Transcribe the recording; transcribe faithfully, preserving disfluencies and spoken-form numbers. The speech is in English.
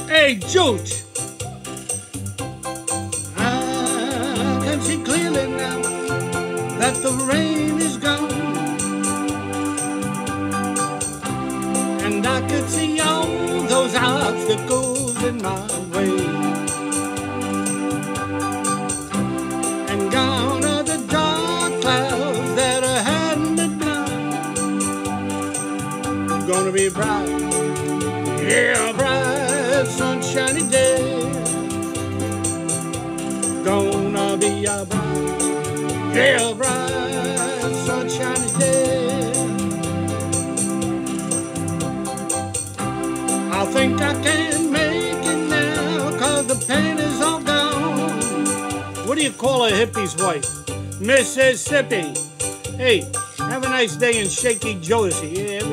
Hey, Jooch! I can see clearly now that the rain is gone, and I could see all those obstacles in my way, and gone are the dark clouds that are hiding me blind. Gonna be bright, yeah, bright, sunshiny day. Gonna be a bright, yeah, bright, sunshiny day. I think I can make it now, 'cause the pain is all gone. What do you call a hippie's wife? Mississippi. Hey, have a nice day in Shaky Josie. Yeah,